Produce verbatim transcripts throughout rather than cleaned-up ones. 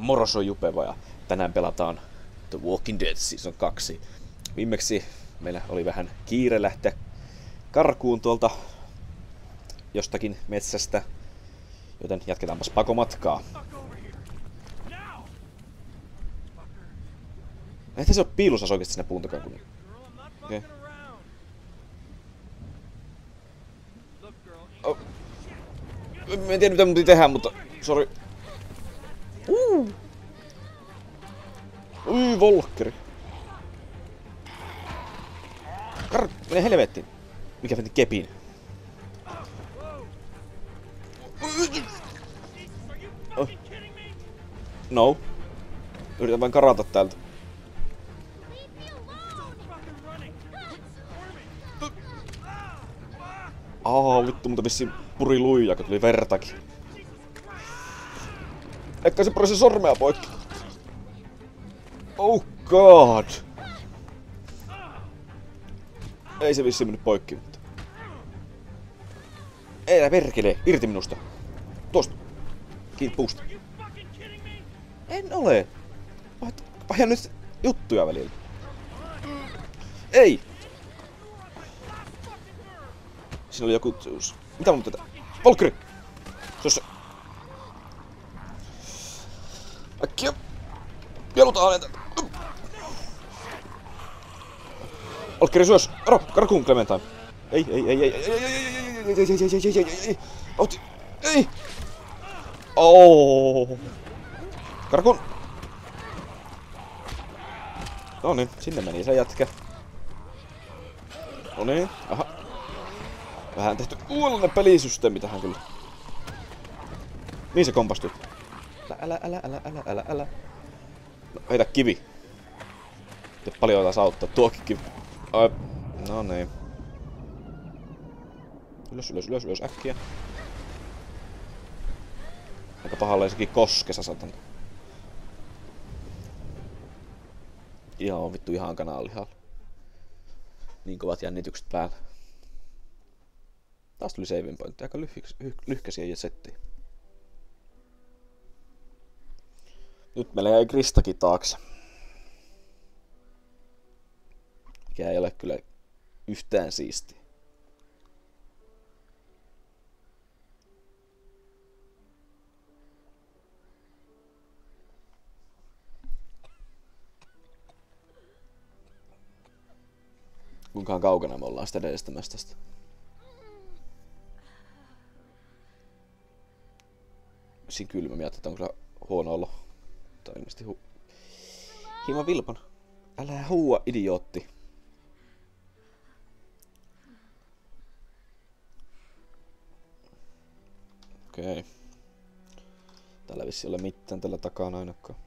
Moroso Jupeva ja tänään pelataan The Walking Dead Season kaksi. Viimeksi meillä oli vähän kiire lähteä karkuun tuolta jostakin metsästä, joten jatketaanpas pakomatkaa. Eihän se ole piilusas oikeesti sinne puun takaan kun... Okei. Okay. Oh. Mä en tiedä mitä mun piti tehdä, mutta... Sori. Uh. Ui, volkkeri. Kar... Mene helvettiin. Mikä veti kepin? Oh. No. Yritän vain karata täältä. Aa, vittu, mutta vissiin puri luija, kun tuli vertakin. Ehkä se puri se sormea poikki. Oh god. Ei se vissiin mennyt poikki, mutta... Ei perkele, irti minusta. Tuosta. Kiinni puusta. En ole. Vaihda nyt juttuja välillä. Ei! Siinä oli joku... Mitä mun tätä? Volkeri! Se on se... Äkkiä! Pielutaan häntä! Volkeri syös! Aro! Karkuun, Clementine! Ei, ei, ei, ei, ei, ei, ei, ei, ei, ei, ei, ei, ei, ei, ei, Autti! Ei! Oh! Karkuun! Noniin, sinne meni se jätkä. Noniin, aha. Vähän tehty uudenlainen pelisysteemi tähän kyllä. Niin se kompastui. Älä, älä, älä, älä, älä, älä. No, heitä kivi. Te paljon taas auttaa tuokin kivi. Ai. No niin. Ylös, ylös, ylös, ylös äkkiä. Aika pahalle sekin koskessa satan. Ihan vittu ihan kananlihalla. Niin kovat jännitykset päällä. Taas tuli saving point. Aika lyhkäisiä settiä. Nyt meillä jäi Kristakin taakse. Mikä ei ole kyllä yhtään siistiä. Kuinkaan kaukana me ollaan sitä edestämästä tästä. Siinä kylmä miettii, että on kyllä huono olo. Tai ilmeisesti hu... Hieman vilpon. Älä huua, idiootti. Okei. Täällä vissi ole mitään tällä takana ainakaan.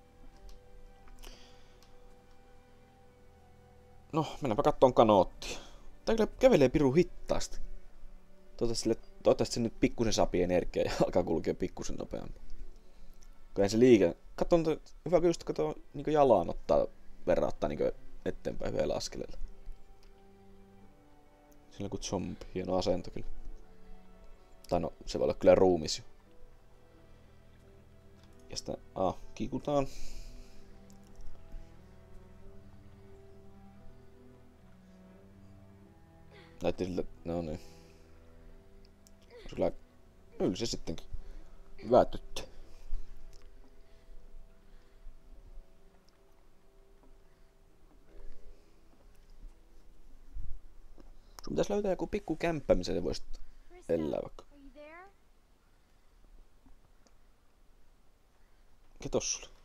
No, mennäänpä kattoon kanoottia. Tää kyllä kävelee pirun hittaasti. Toivottavasti se nyt pikkusen sapii energiaa ja alkaa kulkea pikkusen nopeammin. Kyllä se liike... Katso, hyvä kyllä just katsoa niin jalan ottaa verrauttaa niin eteenpäin yhdellä askeleella. Siinä on kuin zombi. Hieno asento kyllä. Tai no, se voi olla kyllä ruumis jo. Ja sitä... Ah, kiikutaan. Näytti sille... No niin. Kyllä... Kyllä se sittenkin. Hyvä tyttö. Sun pitäis löytää joku pikku kämppä, missä se voisit elää vaikka. Mikä tossa oli?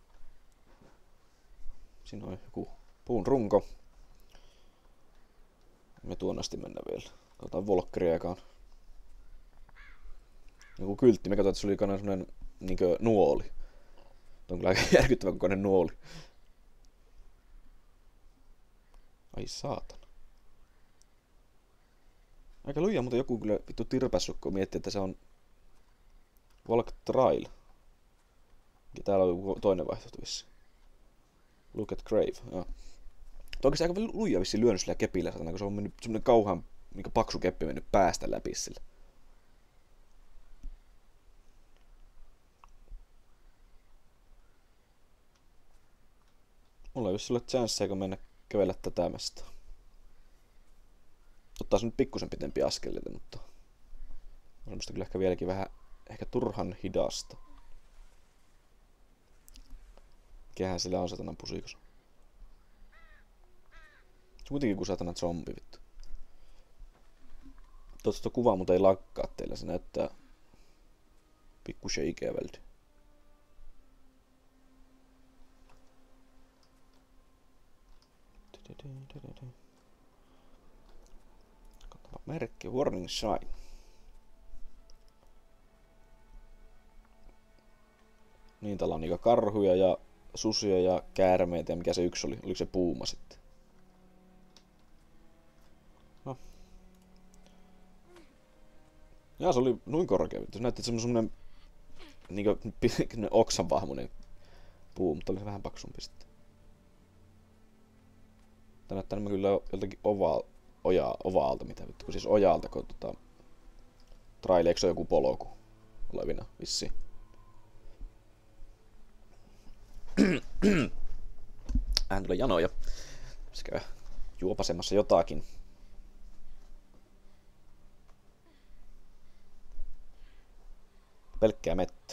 Siinä on joku puun runko. Me tuon asti mennä vielä. Katsotaan volkkeria ekaan. Joku kyltti. Me katsotaan, että se oli ikana semmonen niinkö nuoli. Tuo on kyllä aika järkyttävän kokoinen nuoli. Ai saatana. Aika lujaa, mutta joku kyllä vittu tirpässyt, kun miettii, että se on Walk Trail. Ja täällä on joku toinen vaihtoehto vissi. Look at Grave. Joo. Tuo oikeesti aika lujaa vissiin lyönyt sillä kepillä, satana, kun se on mennyt semmonen kauhan niin paksu keppi mennyt päästä läpi sillä. Mulla ei ole sulle chansseja, kun mennä kävellä tätä mestaa. Ottaa se nyt pikkusen pitempi askeleita, mutta on semmoista kyllä ehkä vieläkin vähän ehkä turhan hidasta. Mikähän sillä on satanan pusikos? Se kuitenkin kuin satana zombi vittu. Tuosta kuvaa, mutta ei lakkaa teillä, se näyttää pikkusen ikävältä. Katsotaan merkki, warning sign. Niin, täällä on niitä karhuja ja susia ja käärmeitä ja mikä se yksi oli, oliko se puuma sitten? No. Jaa, se oli noin korkea. Se näytti semmonen niinku oksan vahmunen puu, mutta oli se vähän paksumpi sitten. Tää näyttää enemmän kyllä joltakin ova, oja, ovaalta, mitä vittu, kun siis ojalta, kun tota... Traili, eikö se ole joku polku olevina vissiin? Vähän tulee janoja. Pitäis käydä juopasemassa jotakin. Pelkkää mettä.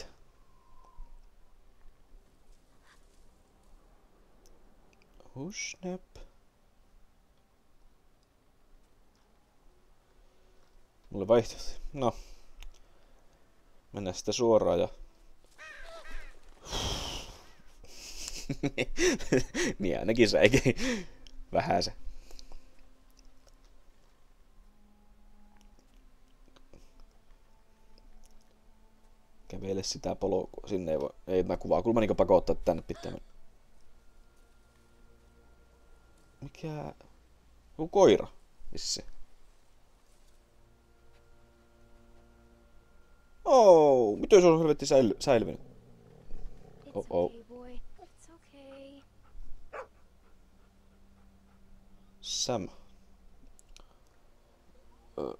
Oh snap. Mulle vaihtoehto. No. Mennään sitten suoraan ja... niin ainakin säikin. Vähän se. Kävele sitä polkua. Sinne ei voi... Ei mä kuvaa. Kyllä mä niinku pakottaa tänne pitää. Mikä... Joku koira. Vissi. Oh, miten se on helvetti säily, säilynyt? Oh oh. Sam. Uh.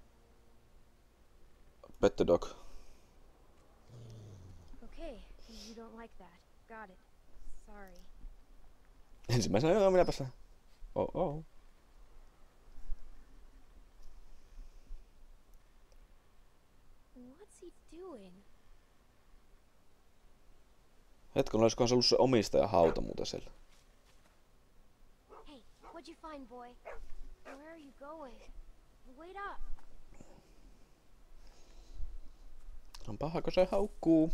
Pet the dog. Okay, you don't like that. Got it. Sorry. Ensimmäisenä, joo, minäpäs vähän. Oh oh. What's he doing? Hetken, olisikohan se ollut se omistaja hauta muuten siellä? Hey, what'd you find, boy? Where are you going? Wait up. On paha, kun se haukkuu.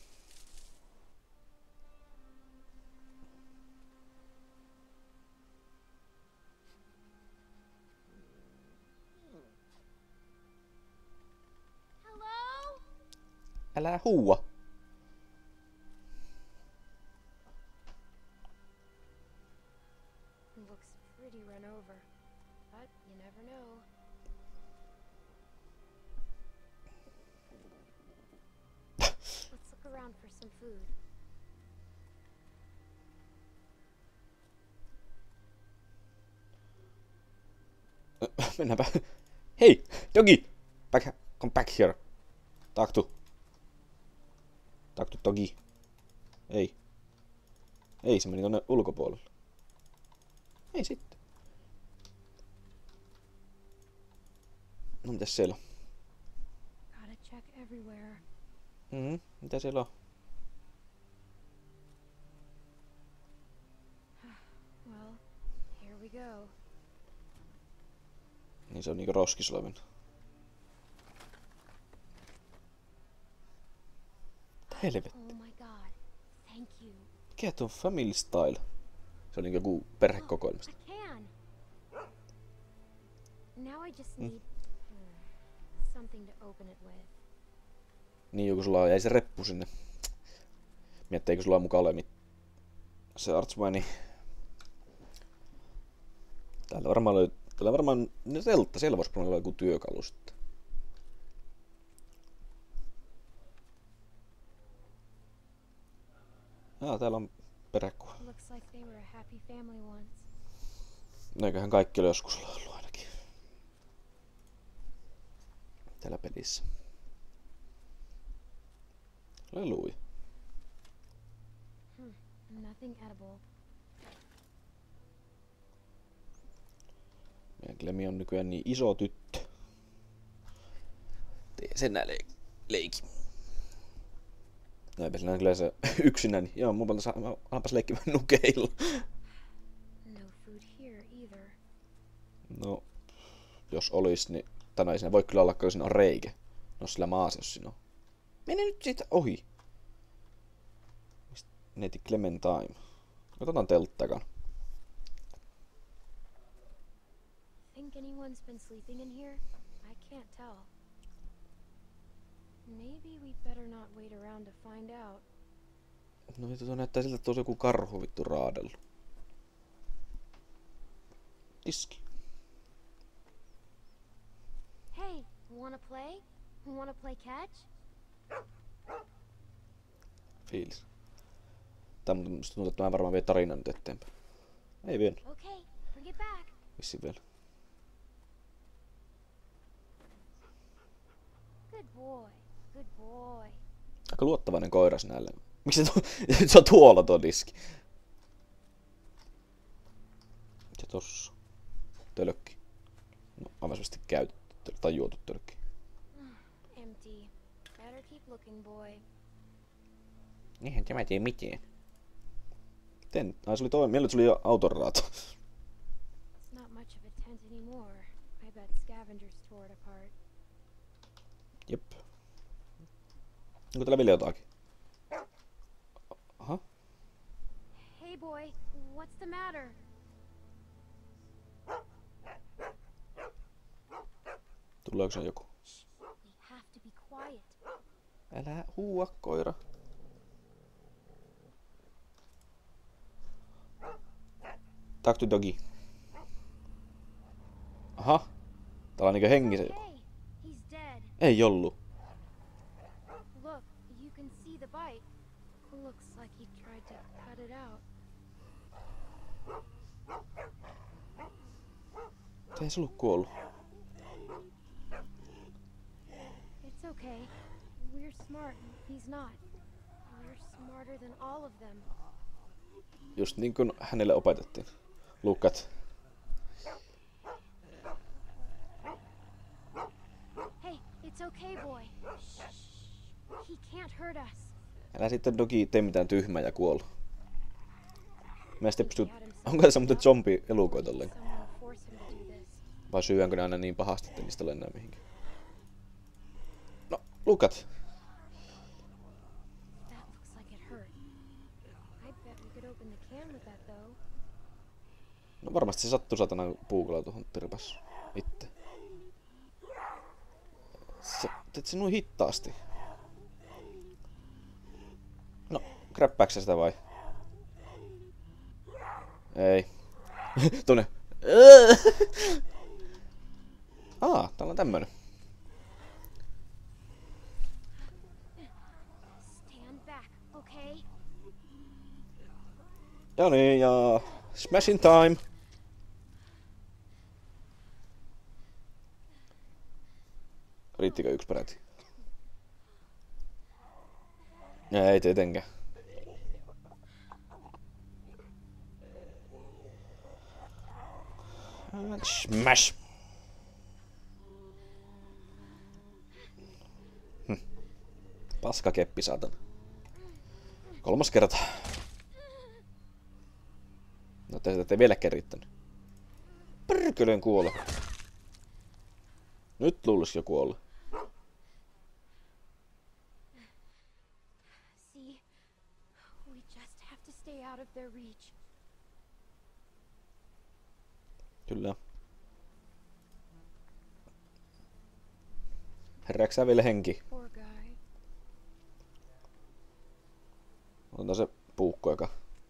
Hello? Älä huua. Looks pretty run over, but you never know. Let's look around for some food. Mennäänpä. Hei, doggy! Back, come back here. Talk to. Talk to doggy. Ei. Ei, se meni tonne ulkopuolelle. Ei sitten. No mitäs siellä on? Gotta check everywhere. Mhm, mitä siellä on? Well, here we go. Niin se on niinku roskis olevin. Helvetti. Oh my god. Thank you. Mikä tuo Family Style? Se on niinku joku perhekokoelmasta. I can. Now I just Mm. need hmm, something to open it with. Niin joku sulla jäi se reppu sinne. Miettii, eikö sulla on mukaan ole mit... se Artsmani. Täällä varmaan löy... Täällä varmaan... Ne teltta, siellä voisi olla joku työkalu sitten. Jaa, täällä on perhekuva. Looks like they were a happy family once. Eiköhän kaikki ole joskus ollut ainakin. Täällä pelissä. Halleluja. Hmm, nothing edible. Ja Clemi on nykyään niin iso tyttö. Tee sen nää leik- leiki. No eipä sinä kyllä se yksinäni. Joo, mun pantas alpas leikkimään nukeilla. No food here either. No, jos olis, niin... Tai no ei siinä voi kyllä olla, kun siinä on reikä. No sillä maassa, jos siinä on. Mene nyt siitä ohi. Neiti Clementine. Katsotaan telttakaan. Think anyone's been sleeping in here? I can't tell. Maybe we'd better not wait around to find out. No vittu, tuo näyttää siltä, että tuossa joku karhu vittu raadellut. Tiski. Hey, wanna play? Wanna play catch? Fiilis. Tää musta tuntuu, että mä varmaan vie tarinan nyt eteenpäin. Ei vielä. Okay, bring it back. Vissi vielä. Good boy, good boy. Aika luottavainen koiras näille. Miksi se, tu- se on tuolla tuo diski? Se tossa. Tölkki. No, avaisesti käytetty tai juotu tölkki. Empty. Better keep looking, boy. Eihän tämä tee mitään. Miten? Ai se oli toi. Mielellä tuli jo autoraato. It's not much of a tent anymore. I bet scavengers tore it apart. Jep. Onko täällä vielä jotakin? Aha. Hey, boy, what's the matter? Tuleeko se joku? We have to be quiet. Älä huua, koira. Talk to doggy. Aha. Täällä on niinkö hengissä joku. Okay, he's dead. Ei ollu. Look, you can see the bite. Looks like he tried to cut it out. Ei se ollut kuollut. It's okay. We're smart. He's not. We're smarter than all of them. Just niin kuin hänelle opetettiin. Lukat. Hey, it's okay, boy. Shh. He can't hurt us. Älä sitten dogi tee mitään tyhmää ja kuolu. Mä en sitten pysty... Onko tässä muuten zombi elukoita ollenkaan? Someone forced him to do this. Vai syönkö ne aina niin pahasti, että niistä lennää mihinkään? No, lukat. That looks like it hurt. I bet we could open the can with that, though. No varmasti se sattuu satana puukolla tuohon tirpas itse. Sä teet se noin hittaasti. No, kräppääksä sitä vai? Ei. Tuonne. Aa, täällä on tämmönen. Stand back, okay? Ja niin, ja... Smashing time! Riittikö yksi peräti? Ei tietenkään. Smash! Hm. Paska keppi, saatan. Kolmas kerta. No te sitä ei vieläkään riittänyt. Pyrkölön kuole. Nyt luulis jo kuolla. See, we just have to stay out of their reach. Kyllä. Herääksää vielä henki. Poor guy. Otetaan se puukko, joka...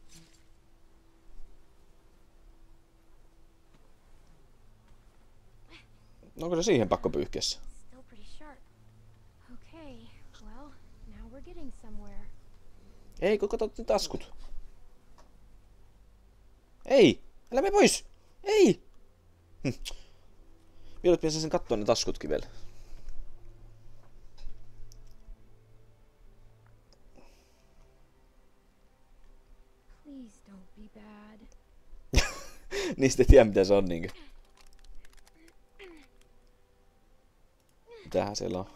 Onko se siihen pakko pyyhkiessä? Still pretty sharp. Okay, well, now we're getting somewhere. Ei, kun katsot ne taskut. Ei! Älä mene pois! Ei! Hm. Vielä pitäisi sen katsoa ne taskutkin vielä. Please don't be bad. Niistä ei tiedä mitä se on niinkö. Mitähän siellä on?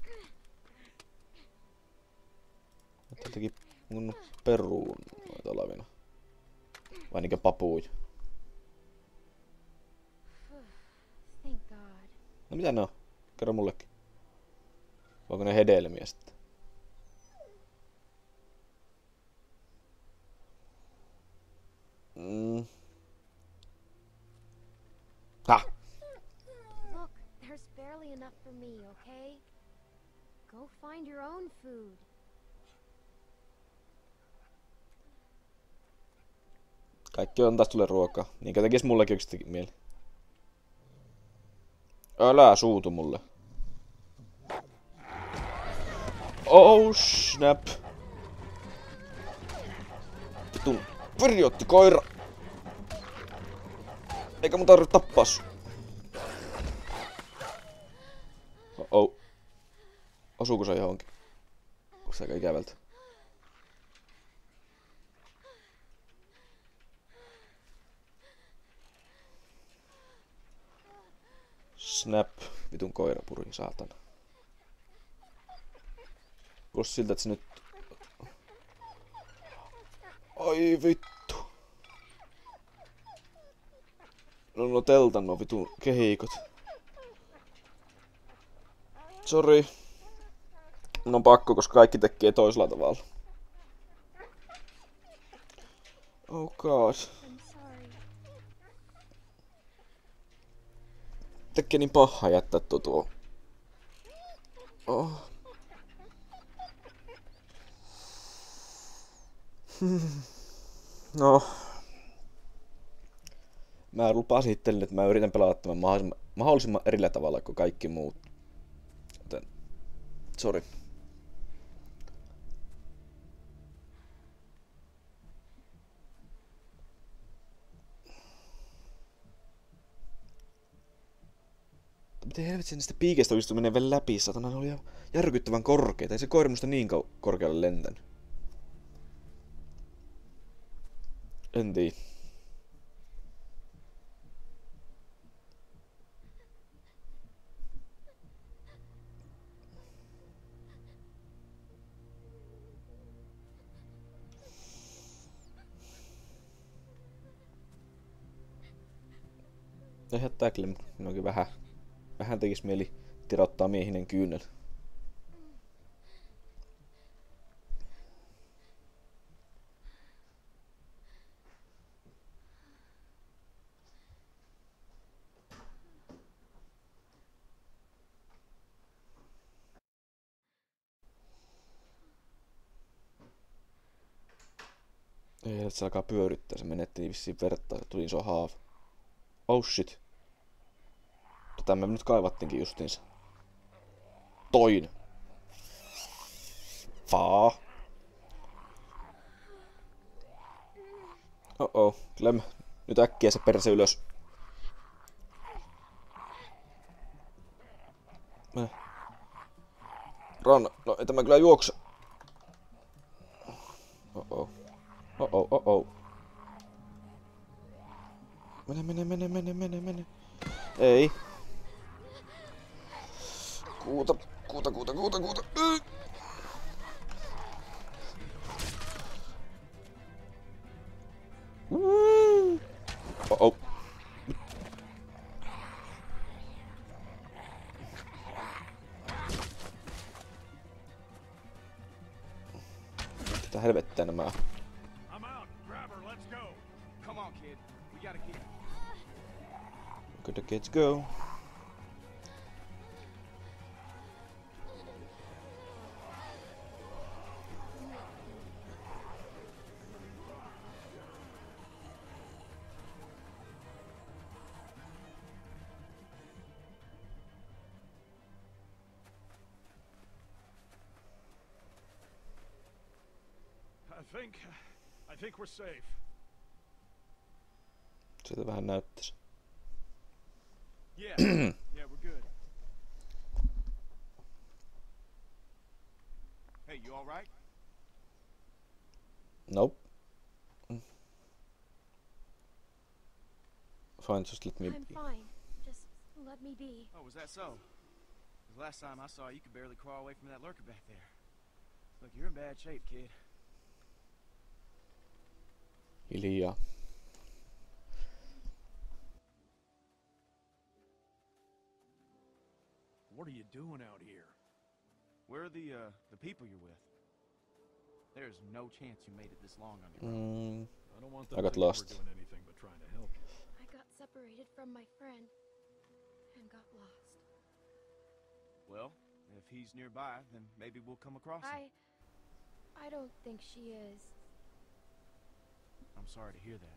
Jotenkin mun peruun noita olavina. Vai niinkö papuuja? Thank God. No mitä ne on? Kerro mullekin. Onko ne hedelmiä sitten? Mm. Häh? Look, there's barely enough for me, okay? Go find your own food. Kaikki on taas tulee ruokaa. Niinkö tekis mullekin yksikin mieli. Älä suutu mulle. Oh snap. Vitun virjootti koira. Eikä mun tarvitse tappaa sun. Oh oh. Osuuko se johonkin? Onko se aika ikävältä? Snap. Vitun koira puri, saatana. Kuulosti siltä, että se nyt... Ai vittu. No no teltan no vitun kehikot. Sori. Mun on pakko, koska kaikki tekee toisella tavalla. Oh god. I'm sorry. Tekee niin paha jättää tuo tuo. Oh. Hmm. No. Mä lupasin itselleni, että mä yritän pelata tämän mahdollisimman, mahdollisimman erillä tavalla kuin kaikki muut. Joten, sori. Miten helvetin niistä piikeistä onnistu menee vielä läpi, satana, ne oli ihan järkyttävän korkeita. Ei se koira musta niin korkealle lentänyt. En tiedä. Eihän tääkille minunkin vähän, vähän tekis mieli tirottaa miehinen kyynel. Ei, että se alkaa pyörittää, se menetti vissiin verta, se tuli iso haava. Oh shit. Tätä me nyt kaivattiinkin justiinsa. Toin. Faa. Oh oh, Clem. Nyt äkkiä se perse ylös. Mä. Run. No ei tämä kyllä juokse. Oh oh. Oh oh, oh oh. Mene, mene, mene, mene, mene, mene. Ei. Kuuta, kuuta, kuuta, kuuta, kuuta. Oh oh. Mitä helvettää nämä? Could the kids go? I think, I think we're safe. Sieltä vähän näyttäisi. Yeah, yeah, we're good. Hey, you all right? Nope. Fine, just let me I'm be. fine. Just let me be. Oh, was that so? Because last time I saw you, you could barely crawl away from that lurker back there. Look, you're in bad shape, kid. Hiljaa. What are you doing out here? Where are the, uh, the people you're with? There's no chance you made it this long on your own. Mm, I don't want I them got to think lost. we're doing anything but trying to help you. I got separated from my friend and got lost. Well, if he's nearby, then maybe we'll come across him. I... I don't think she is. I'm sorry to hear that.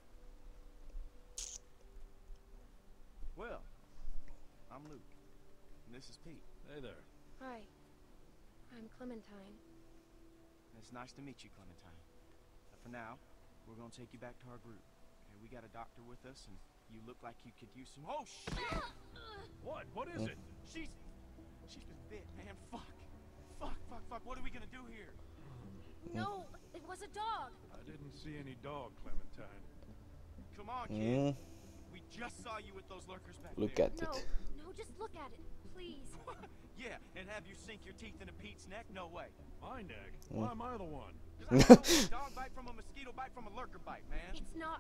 Well, I'm Luke, and this is Pete. Hey there. Hi. I'm Clementine. It's nice to meet you, Clementine. But for now, we're gonna take you back to our group. Okay, we got a doctor with us, and you look like you could use some. Oh shit! What? What is it? She's, she's been bit, man. Fuck, fuck, fuck, fuck. What are we gonna do here? No, it was a dog. I didn't see any dog, Clementine. Come on, kid. mm, We just saw you with those lurkers back look there. at No, it. no, just look at it, please. Yeah, and have you sink your teeth into Pete's neck? No way. My neck? Mm. Why am I the one? Because I don't know if a dog bite from a mosquito bite from a lurker bite, man. It's not.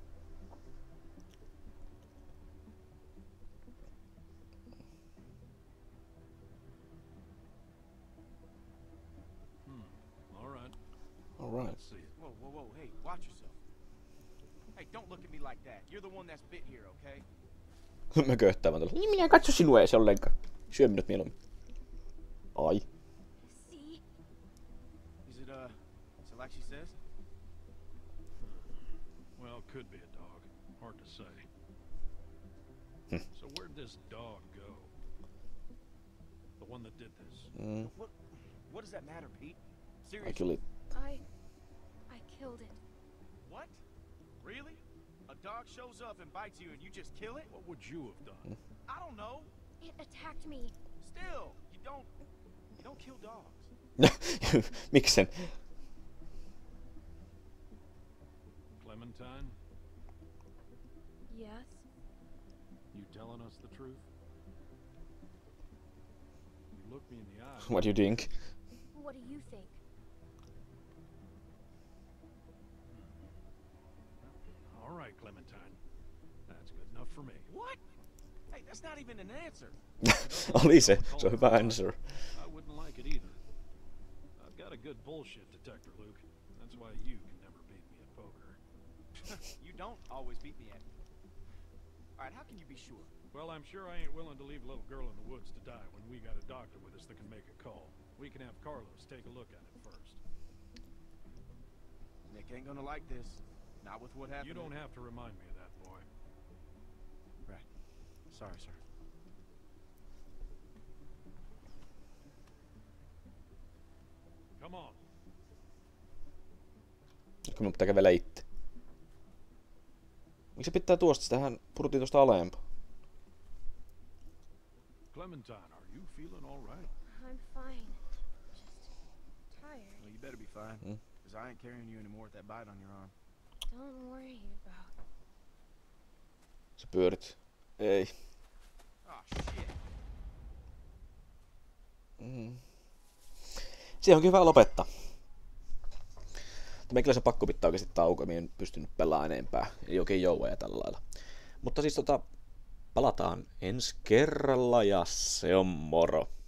Hmm. All right. Alright. Let's see it. Whoa, whoa, whoa, hey, watch yourself. Hey, don't look at me like that. You're the one that's bit here, okay? Mä köhtävän tuolla. Niin minä katso sinua ees ollenkaan. Syö minut mieluummin. Ai. See? Is it, uh, is it like she says? Well, could be a dog. Hard to say. So where'd this dog go? The one that did this. Mm, What, what does that matter, Pete? I Seriously? kyllä. I... I killed it. What? Really? A dog shows up and bites you and you just kill it? What would you have done? I don't know. It attacked me. Still, you don't, you don't kill dogs. Miksen? Clementine, Yes? you telling us the truth? You look me in the eye. What do you think? What do you think? All right, Clementine. That's good enough for me. What? Hey, that's not even an answer. Oli se. Se on hyvä answer. I wouldn't like it either. I've got a good bullshit detector, Luke. That's why you can never beat me at poker. You don't always beat me at it. All right, how can you be sure? Well, I'm sure I ain't willing to leave a little girl in the woods to die when we got a doctor with us that can make a call. We can have Carlos take a look at it first. Nick ain't gonna like this. Not with what happened. You don't have to remind me of that, boy. Right. Sorry, sir. Come on. Nyt minun pitää kävellä itse. Miksi se pitää tuosta? Sitähän purutin tuosta alempaa. Clementine, are you feeling all right? I'm fine. Just tired. Well, you better be fine. Hmm? Because I ain't carrying you anymore with that bite on your arm. Don't worry about. Sä pyörit. Ei. Oh, shit. Mm. Se onkin hyvä lopettaa. Meikällä se pakko pitää oikeasti taukoa, minä en pystynyt pelaamaan enempää. Ei oikein jouva ja tällä lailla. Mutta siis tota, palataan ensi kerralla ja se on moro.